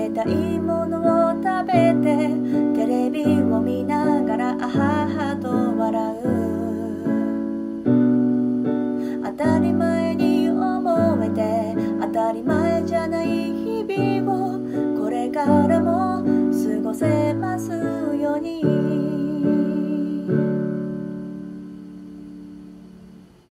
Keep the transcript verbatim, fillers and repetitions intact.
べたいものを食べてテレビを見ながらあは